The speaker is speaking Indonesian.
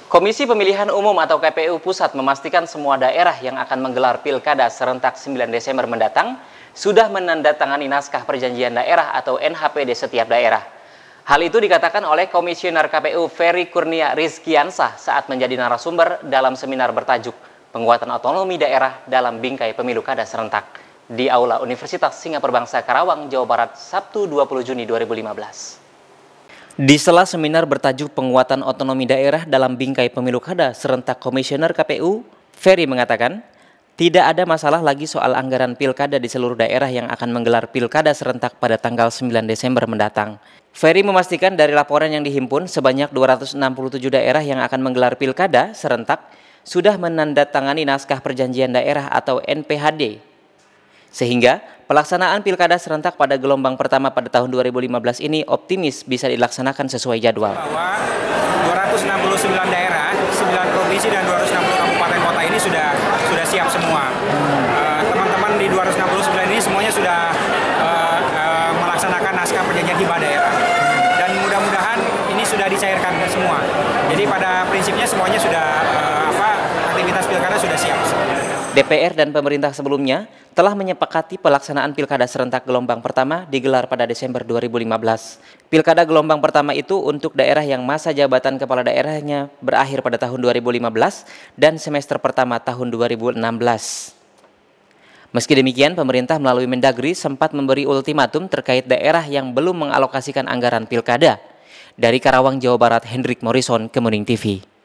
Komisi Pemilihan Umum atau KPU Pusat memastikan semua daerah yang akan menggelar pilkada serentak 9 Desember mendatang sudah menandatangani naskah perjanjian daerah atau NHPD setiap daerah. Hal itu dikatakan oleh Komisioner KPU Ferry Kurnia Rizkiansah saat menjadi narasumber dalam seminar bertajuk Penguatan Otonomi Daerah dalam Bingkai Pemilu Kada Serentak di Aula Universitas Singapura Bangsa Karawang, Jawa Barat, Sabtu 20 Juni 2015. Di sela seminar bertajuk Penguatan Otonomi Daerah dalam Bingkai Pemilu Kada Serentak, Komisioner KPU Ferry mengatakan, tidak ada masalah lagi soal anggaran pilkada di seluruh daerah yang akan menggelar pilkada serentak pada tanggal 9 Desember mendatang. Ferry memastikan dari laporan yang dihimpun, sebanyak 267 daerah yang akan menggelar pilkada serentak sudah menandatangani naskah perjanjian daerah atau NPHD. Sehingga pelaksanaan pilkada serentak pada gelombang pertama pada tahun 2015 ini optimis bisa dilaksanakan sesuai jadwal. Bahwa 269 daerah, 9 provinsi dan 260 kabupaten kota ini sudah siap semua. Teman-teman di 269 ini semuanya sudah melaksanakan naskah perjanjian hibah daerah. Dan mudah-mudahan ini sudah dicairkan semua. Jadi pada prinsipnya semuanya sudah aktivitas pilkada sudah siap. DPR dan pemerintah sebelumnya telah menyepakati pelaksanaan pilkada serentak gelombang pertama digelar pada Desember 2015. Pilkada gelombang pertama itu untuk daerah yang masa jabatan kepala daerahnya berakhir pada tahun 2015 dan semester pertama tahun 2016. Meski demikian, pemerintah melalui Mendagri sempat memberi ultimatum terkait daerah yang belum mengalokasikan anggaran pilkada. Dari Karawang, Jawa Barat, Hendrik Morrison, Kemuning TV.